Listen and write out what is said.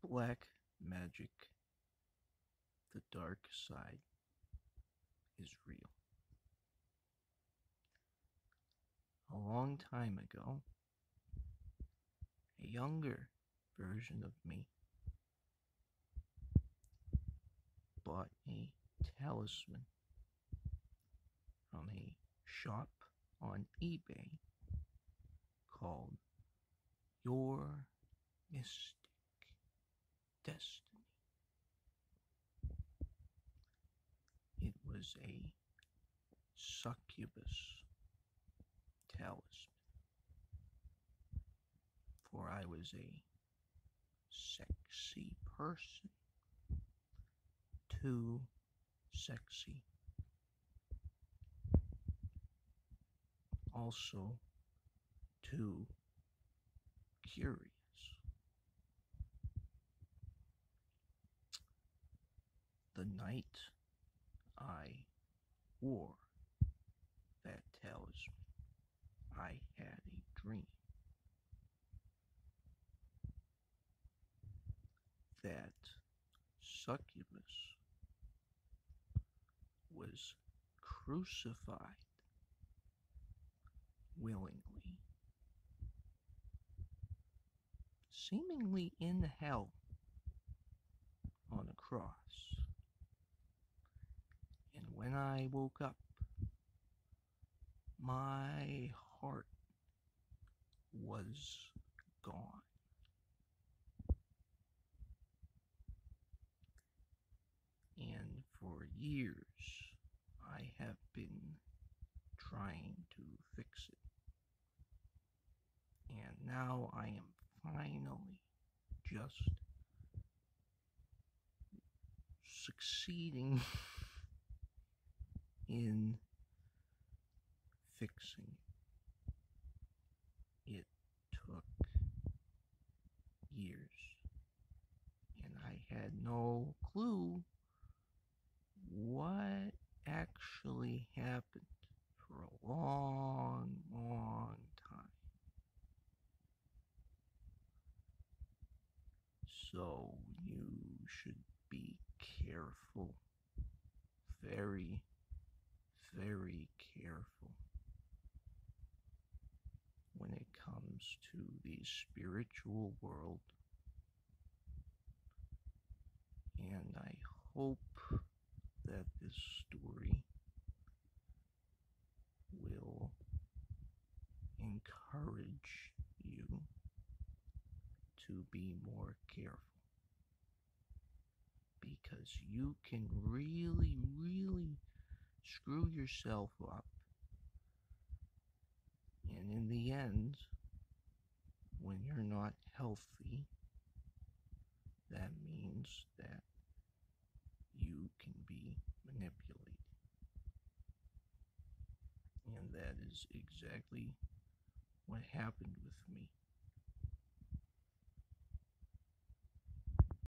Black magic, the dark side, is real. A long time ago, a younger version of me bought a talisman from a shop on eBay called Your Mystic Destiny. It was a succubus talisman, for I was a sexy person, too sexy, also too curious. The night I wore that talisman, I had a dream that succubus was crucified willingly, seemingly in hell on a cross. And when I woke up, my heart was gone. And for years, I have been trying to fix it. And now I am finally just succeeding in fixing it. It took years, and I had no clue what actually happened for a long, long time. So you should be careful, very, very careful when it comes to the spiritual world. And I hope that this story will encourage you to be more careful, because you can really, really screw yourself up. And in the end, when you're not healthy, that means that you can be manipulated. And that is exactly what happened with me.